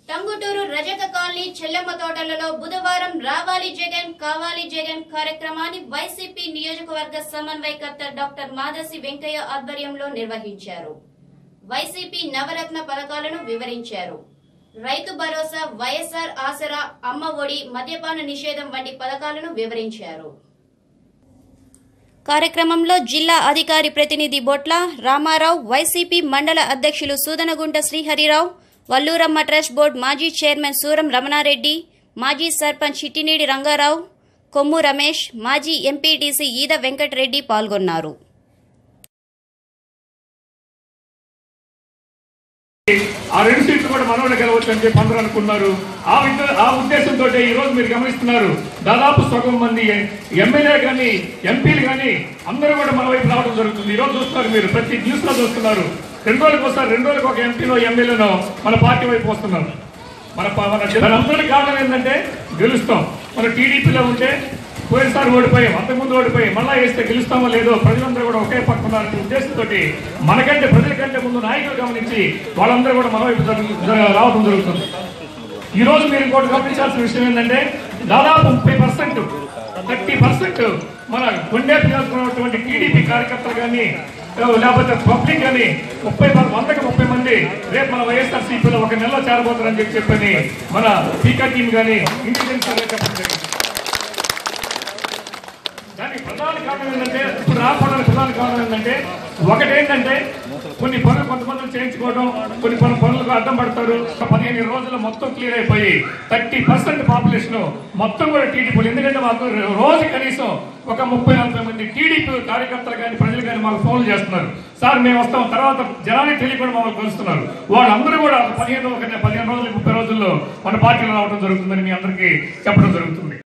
టంగుటూరు రజక కాలనీ చెల్లెమ్మ తోటలలో బుధవారం రావాలి జగన్ కావాలి జగన్ కార్యక్రమాన్ని వైసీపీ నియోజకవర్గ సమన్వయకర్త డాక్టర్ మాదసి వెంకయ్య ఆధ్వర్యంలో నిర్వహించారు. వైసీపీ నవరత్న పథకాలను వివరించారు. రైతు భరోసా, వైఎస్ఆర్ ఆసరా, అమ్మ ఒడి, మద్యపాన నిషేధం వంటి పథకాలను వివరించారు. కార్యక్రమంలో జిల్లా అధికారి ప్రతినిధి బొట్ల రామారావు, వైసీపీ మండల అధ్యక్షులు సూదనగుంట శ్రీహరిరావు, వల్లూరమ్మ ట్రస్ట్ బోర్డు మాజీ చైర్మన్ సూరం రమణారెడ్డి, మాజీ సర్పంచ్ చిట్టినేడి రంగారావు, కొమ్ము రమేష్, మాజీ ఎంపీటీసీ ఈద వెంకటరెడ్డి పాల్గొన్నారు. ఆ 2 సీట్లు కూడా మనోళ్ళు గెలవచ్చు అని చెప్పి అందరూ అనుకున్నారు. ఆ ఉద్దేశంతో ఈ రోజు మీరు గమనిస్తున్నారు, దాదాపు సగం మంది ఎమ్మెల్యే కానీ ఎంపీలు కానీ అందరూ కూడా మన వైపు రావడం జరుగుతుంది. ఈ రోజు చూస్తున్నారు, మీరు ప్రతి న్యూస్ లో చూస్తున్నారు. 2 రోజులకు వస్తారు, 2 రోజులకు ఒక ఎంపీలో ఎమ్మెల్యేనో మన పార్టీ వైపు వస్తున్నారు. అందరికీ కారణం ఏంటంటే గెలుస్తాం. మన టీడీపీలో ఉంటే పోయినసారి ఓడిపోయాం, అంతకుముందు ఓడిపోయాం, మళ్ళా వేస్తే గెలుస్తామో లేదో ప్రజలందరూ కూడా ఒకే పక్కన ఉద్దేశంతో మనకంటే ప్రజల కంటే ముందు నాయకులు గమనించి వాళ్ళందరూ కూడా మన వైపు రావడం జరుగుతుంది. ఈ రోజు మీరు ఇంకోటి గమనించాల్సిన విషయం ఏంటంటే దాదాపు 30% మన గుండె పిలుచుకున్నటువంటి టీడీపీ కార్యకర్తలు కానీ లేకపోతే పబ్లిక్ కానీ 100కి 30 మంది రేపు మన వైఎస్ఆర్సీపీలో ఒక నెలలో చేరబోతారని చెప్పని మన పీకా టీం కానీ ఇంటెలిజెన్స్ చెప్పడం జరిగింది. దానికి ప్రధాన కారణం ఏంటంటే, ఇప్పుడు రాకపోవడానికి ప్రధాన కారణం ఏంటంటే, ఒకటేంటంటే కొన్ని పనులు కొంతమంది చేయించుకోవడం, కొన్ని పనులకు అడ్డం పడతారు. 15 రోజుల్లో మొత్తం క్లియర్ అయిపోయి 30% పాపులేషన్ మొత్తం కూడా టీడీపీ. ఎందుకంటే మాకు రోజు కనీసం ఒక 30-40 మంది టీడీపీ కార్యకర్తలు కానీ ప్రజలు కానీ మాకు ఫోన్లు చేస్తున్నారు. సార్ మేము వస్తాం, తర్వాత జనానికి తెలియకుండా మమ్మల్ని కలుస్తున్నారు. వాళ్ళందరూ కూడా 15 రోజులు 30 రోజుల్లో మన పార్టీలో రావడం జరుగుతుందని మీ అందరికీ చెప్పడం జరుగుతుంది.